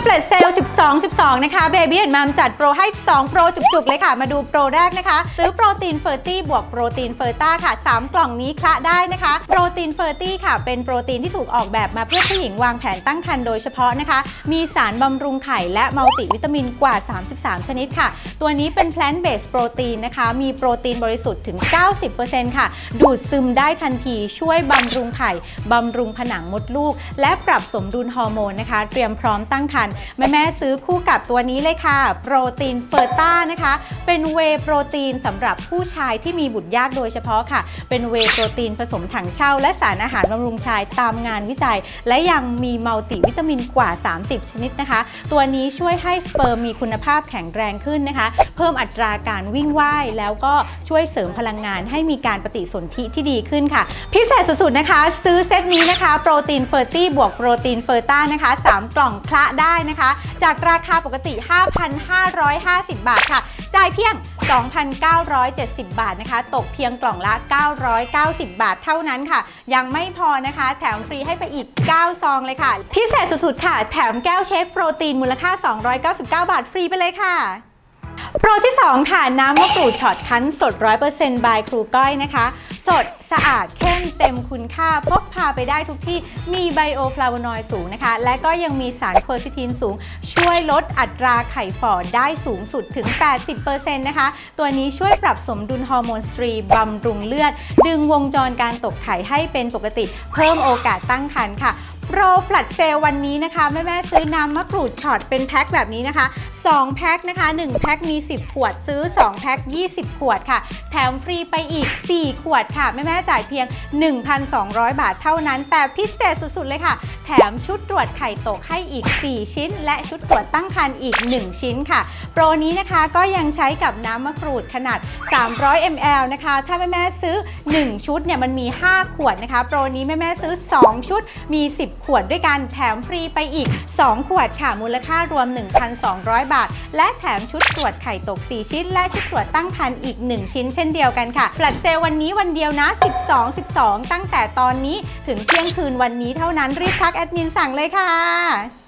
Flash Sale 12 นะคะ Baby and Mom จัดโปรให้2โปรจุกๆเลยค่ะมาดูโปรแรกนะคะซื้อโปรตีนเฟอร์ตี้บวกโปรตีนเฟอร์ต้าค่ะ3กล่องนี้คละได้นะคะโปรตีนเฟอร์ตี้ค่ะเป็นโปรตีนที่ถูกออกแบบมาเพื่อผู้หญิงวางแผนตั้งครรภ์โดยเฉพาะนะคะมีสารบำรุงไข่และมัลติวิตามินกว่า33ชนิดค่ะตัวนี้เป็น plant based โปรตีนนะคะมีโปรตีนบริสุทธิ์ถึง 90% ค่ะดูดซึมได้ทันทีช่วยบำรุงไข่บำรุงผนังมดลูกและปรับสมดุลฮอร์โมนนะคะเตรียมพร้อมตั้งครรภ์แม่ซื้อคู่กับตัวนี้เลยค่ะโปรตีนเฟอร์ต้านะคะเป็นเวย์โปรตีนสำหรับผู้ชายที่มีบุตรยากโดยเฉพาะค่ะเป็นเวย์โปรตีนผสมถังเช่าและสารอาหารบำรุงชายตามงานวิจัยและยังมีมัลติวิตามินกว่า30ชนิดนะคะตัวนี้ช่วยให้สเปิร์มมีคุณภาพแข็งแรงขึ้นนะคะเพิ่มอัตราการวิ่งว่ายแล้วก็ช่วยเสริมพลังงานให้มีการปฏิสนธิที่ดีขึ้นค่ะพิเศษสุดๆนะคะซื้อเซตนี้นะคะโปรตีนเฟอร์ตี้บวกโปรตีนเฟอร์ต้านะคะ3กล่องคละได้นะคะจากราคาปกติ 5,550 บาทค่ะจ่ายเพียง 2,970 บาทนะคะตกเพียงกล่องละ 990 บาทเท่านั้นค่ะยังไม่พอนะคะแถมฟรีให้ไปอีก9ซองเลยค่ะพิเศษสุดๆค่ะแถมแก้วเช็คโปรตีนมูลค่า299 บาทฟรีไปเลยค่ะโปรที่2ค่ะน้ำมะกรูดช็อตคั้นสด 100% บายครูก้อยนะคะสดสะอาดเข้มเต็มคุณค่าพกพาไปได้ทุกที่มีไบโอฟลาโวนอยด์สูงนะคะและก็ยังมีสารเคอร์ซิทีนสูงช่วยลดอัตราไข่ฝ่อได้สูงสุดถึง 80% นะคะตัวนี้ช่วยปรับสมดุลฮอร์โมนสตรีบำรุงเลือดดึงวงจรการตกไข่ให้เป็นปกติเพิ่มโอกาสตั้งครรภ์ค่ะโปรแฟลชเซลวันนี้นะคะแม่ซื้อน้ำมะกรูดช็อตเป็นแพ็คแบบนี้นะคะ2แพ็คนะคะ1แพ็คมี10ขวดซื้อ2แพ็ค20ขวดค่ะแถมฟรีไปอีก4ขวดค่ะแม่จ่ายเพียง 1,200 บาทเท่านั้นแต่พิเศษสุดๆเลยค่ะแถมชุดตรวจไข่ตกให้อีก4ชิ้นและชุดตรวจตั้งครรภ์อีก1ชิ้นค่ะโปรนี้นะคะก็ยังใช้กับน้ำมะกรูดขนาด300 ml นะคะถ้าแม่ซื้อ1ชุดเนี่ยมันมี5ขวดนะคะโปรนี้แม่ซื้อ2ชุดมี10ขวดด้วยกันแถมฟรีไปอีก2ขวดค่ะมูลค่ารวม 1,200 บาทและแถมชุดตรวจไข่ตก4ชิ้นและชุดตรวจตั้งครรภ์อีก1ชิ้นเช่นเดียวกันค่ะแฟลชเซลวันนี้วันเดียวนะ12 ตั้งแต่ตอนนี้ถึงเที่ยงคืนวันนี้เท่านั้นรีบทักแอดมินสั่งเลยค่ะ